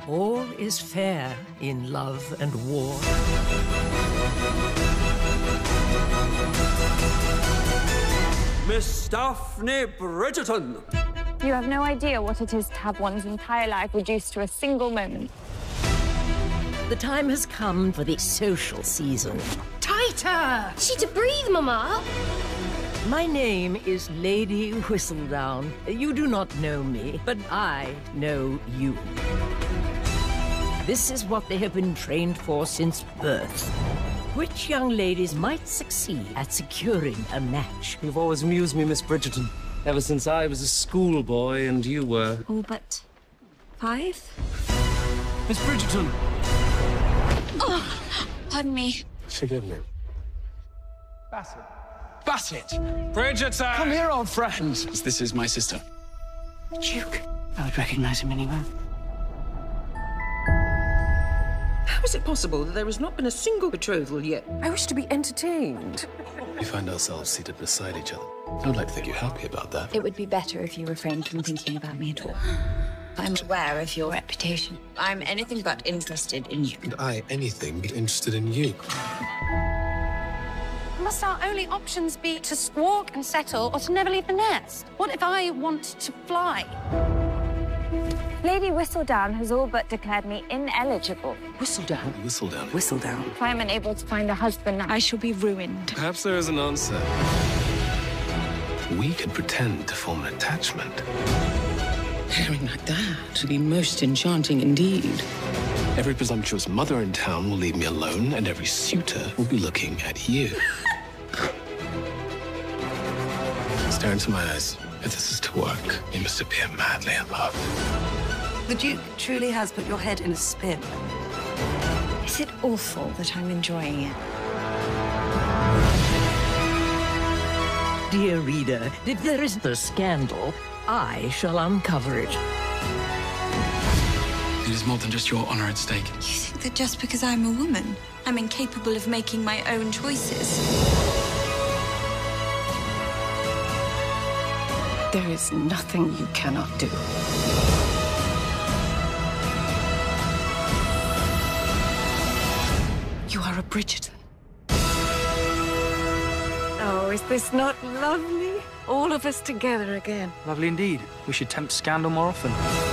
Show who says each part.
Speaker 1: All is fair in love and war.
Speaker 2: Miss Daphne Bridgerton.
Speaker 3: You have no idea what it is to have one's entire life reduced to a single moment.
Speaker 1: The time has come for the social season.
Speaker 4: Tighter! She to breathe, Mama.
Speaker 1: My name is Lady Whistledown. You do not know me, but I know you. This is what they have been trained for since birth. Which young ladies might succeed at securing a match?
Speaker 2: You've always amused me, Miss Bridgerton. Ever since I was a schoolboy and you were...
Speaker 3: All but 5?
Speaker 2: Miss Bridgerton!
Speaker 3: Oh, pardon me.
Speaker 2: Forgive me.
Speaker 5: Bassett.
Speaker 2: Bassett!
Speaker 5: Bridgerton!
Speaker 2: Come here, old friend.
Speaker 5: This is my sister.
Speaker 2: Duke.
Speaker 6: I would recognize him anywhere.
Speaker 7: How is it possible that there has not been a single betrothal yet? I wish to be entertained.
Speaker 8: We find ourselves seated beside each other. I would like to think you're happy about that.
Speaker 3: It would be better if you refrained from thinking about me at all. I'm aware of your reputation. I'm anything but interested in you.
Speaker 8: And I, anything but interested in you.
Speaker 3: Must our only options be to squawk and settle or to never leave the nest? What if I want to fly? Lady Whistledown has all but declared me ineligible.
Speaker 7: Whistledown.
Speaker 8: Whistledown.
Speaker 7: Whistledown.
Speaker 3: If I'm unable to find a husband, I shall be ruined.
Speaker 8: Perhaps there is an answer. We could pretend to form an attachment.
Speaker 7: Pairing like that would be most enchanting indeed.
Speaker 8: Every presumptuous mother in town will leave me alone, and every suitor will be looking at you. Stare into my eyes. If this is to work, you must appear madly in love.
Speaker 6: The Duke truly has put your head in a spin.
Speaker 3: Is it awful that I'm enjoying it?
Speaker 1: Dear reader, if there is a scandal, I shall uncover it.
Speaker 5: It is more than just your honor at stake.
Speaker 3: You think that just because I'm a woman, I'm incapable of making my own choices?
Speaker 7: There is nothing you cannot do. You are a Bridgerton. Oh, is this not lovely? All of us together again.
Speaker 5: Lovely indeed. We should tempt scandal more often.